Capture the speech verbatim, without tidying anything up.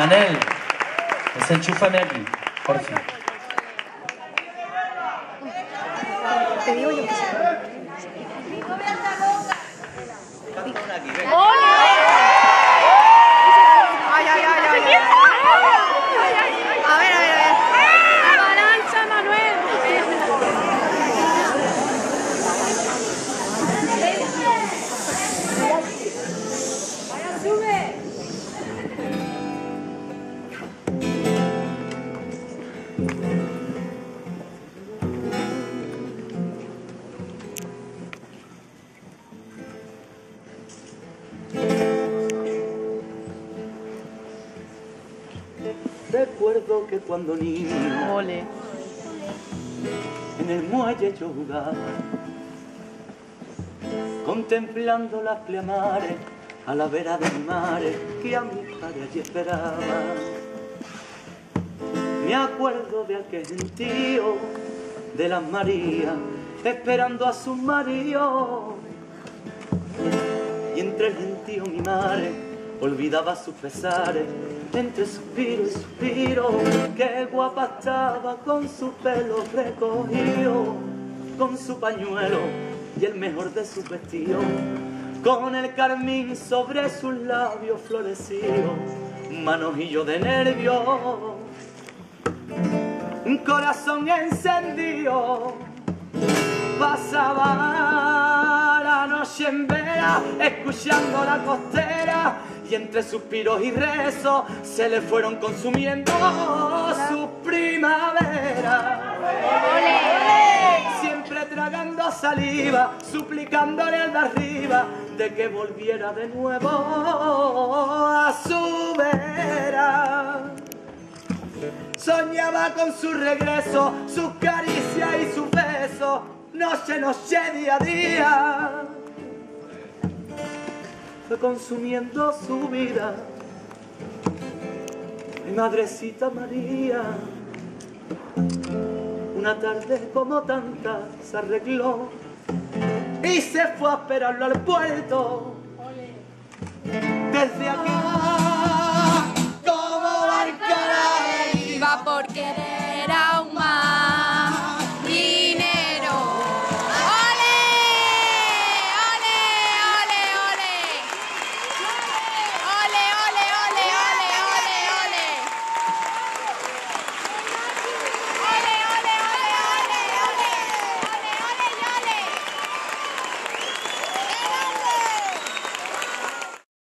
Manel, desenchúfame aquí, por fin. Te digo yo que sí. Ay, ay, ay, ay, ay. A ver, a ver, a ver. Avalancha, Manuel. Vaya, sube. Recuerdo que cuando niño Ole. en el muelle yo jugaba, contemplando las pleamares a la vera del mar que a mi padre allí esperaba. Me acuerdo de aquel gentío de las Marías esperando a su marido, y entre el gentío mi madre olvidaba sus pesares. Entre suspiro y suspiro, qué guapa estaba con su pelo recogido, con su pañuelo y el mejor de sus vestidos, con el carmín sobre sus labios florecidos, un manojillo de nervios, un corazón encendido. Pasaba la noche en vela, escuchando la costera, y entre suspiros y rezos se le fueron consumiendo sus primaveras. Siempre tragando saliva, suplicándole al de arriba de que volviera de nuevo a su vera. Soñaba con su regreso, sus caricias y sus besos, noche, noche, día a día. Fue consumiendo su vida mi madrecita María. Una tarde como tantas se arregló y se fue a esperarlo al puerto. Desde aquí